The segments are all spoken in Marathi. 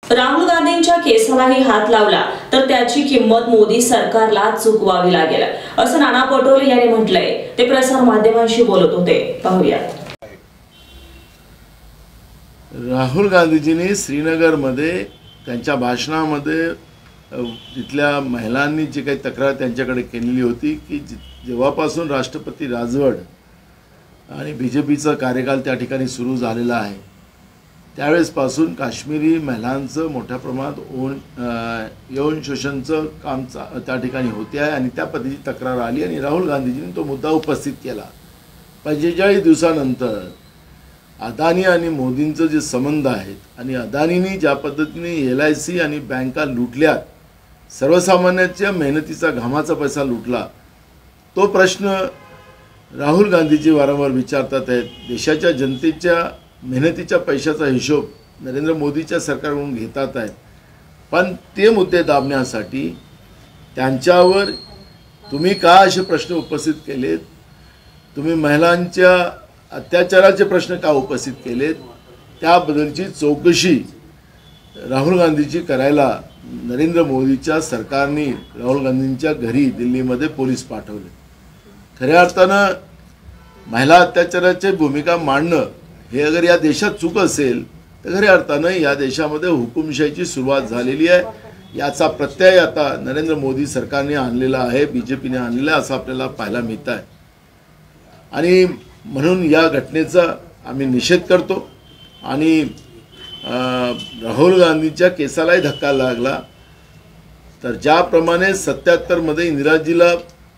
राहुल गांधींच्या केसालाही हात लावला तर त्याची किंमत मोदी सरकारला चुकवावी लागेल, असं नाना पटोले यांनी म्हटलंय। ते प्रसार माध्यमांशी बोलत होते, पाहूया। राहुल गांधीजींनी श्रीनगरमध्ये त्यांच्या भाषणामध्ये तिथल्या महिलांनी जी काही तक्रार त्यांच्याकडे केलेली होती की जेव्हापासून राष्ट्रपती राजवट आणि बीजेपीचा कार्यकाल त्या ठिकाणी सुरू झालेला आहे त्यावेळेसपासून काश्मीरी महिलांचं मोठ्या प्रमाणात यौन शोषणाचं काम त्या ठिकाणी होते आहे आणि त्या पद्धतीची तक्रार आली आणि राहुल गांधीजींनी तो मुद्दा उपस्थित केला। 45 दिवसानंतर अदानी आणि मोदींचं जे संबंध आहेत आणि अदानींनी ज्या पद्धतीने LIC आणि बँका लुटल्यात, सर्वसामान्यांच्या मेहनतीचा घामाचा पैसा लुटला, तो प्रश्न राहुल गांधीजी वारंवार विचारतात आहेत। देशाच्या जनतेच्या मेहनतीच्या पैशाचा हिशोब नरेंद्र मोदीच्या सरकारकडून घेतात आहेत, पण ते मुद्दे दाबण्यासाठी त्यांच्यावर तुम्ही का असे प्रश्न उपस्थित केलेत, तुम्ही महिलांच्या अत्याचाराचे प्रश्न का उपस्थित केलेत, त्याबद्दलची चौकशी राहुल गांधीजी करायला नरेंद्र मोदीच्या सरकारने राहुल गांधींच्या घरी दिल्लीमध्ये पोलीस पाठवले। खऱ्या अर्थानं महिला अत्याचाराची भूमिका मांडणं हे अगर या देशात चूक असेल तर खऱ्या अर्थानं या देशामध्ये हुकुमशाहीची सुरुवात झालेली आहे। याचा प्रत्यय आता नरेंद्र मोदी सरकारने आणलेला आहे, बीजेपीने आणलेला आहे, असं आपल्याला पाहायला मिळत आहे। आणि म्हणून या घटनेचा आम्ही निषेध करतो आणि राहुल गांधींच्या केसालाही धक्का लागला तर ज्याप्रमाणे 77 मध्ये इंदिराजीला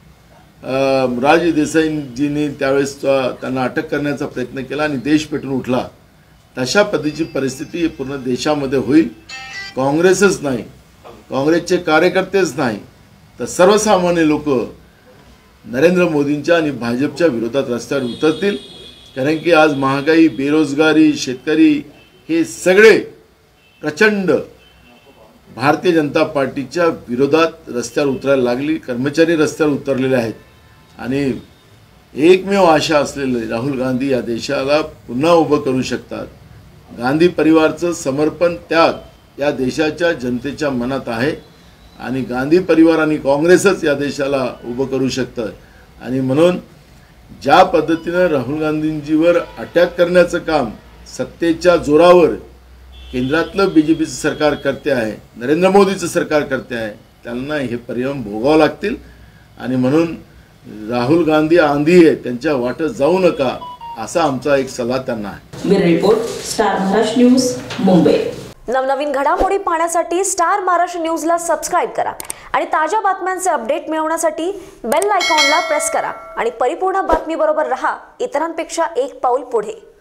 राज देसाईजींनी त्यावेळेस त्यांना अटक करण्याचा प्रयत्न केला आणि देश पेटून उठला, तशा पद्धतीची परिस्थिती पूर्ण देशामध्ये होईल। काँग्रेसच नाही, काँग्रेसचे कार्यकर्तेच नाही तर सर्वसामान्य लोक नरेंद्र मोदींच्या आणि भाजपच्या विरोधात रस्त्यावर उतरतील, कारण की आज महागाई, बेरोजगारी, शेतकरी हे सगळे प्रचंड भारतीय जनता पार्टीच्या विरोधात रस्त्यावर उतरायला लागली। कर्मचारी रस्त्यावर उतरलेले आहेत आणि एकमेव आशा असलेले राहुल गांधी या देशाला पुन्हा उभं करू शकतात। गांधी परिवाराचं समर्पण त्याग या देशाच्या जनतेच्या मनात आहे आणि गांधी परिवार आणि काँग्रेसच या देशाला उभं करू शकतं। आणि म्हणून ज्या पद्धतीनं राहुल गांधींजीवर अटॅक करण्याचं काम सत्तेच्या जोरावर केंद्रातलं बीजेपीचं सरकार करते आहे, नरेंद्र मोदीचं सरकार करते आहे, त्यांना हे परिणाम भोगावं लागतील। आणि म्हणून राहुल गांधी आंधी आहे, त्यांच्या वाटेत जाऊ नका, असा आमचा एक सल्ला त्यांना आहे। Bureau report, star Maharashtra news, Mumbai. नवनवीन घडामोडी पाहण्यासाठी स्टार महाराष्ट्र न्यूजला सबस्क्राइब करा आणि ताज्या बातम्यांचे अपडेट मिळवण्यासाठी बेल आयकॉनला प्रेस करा आणि परिपूर्ण बातमीबरोबर रहा, इतरांपेक्षा एक पाऊल पुढे।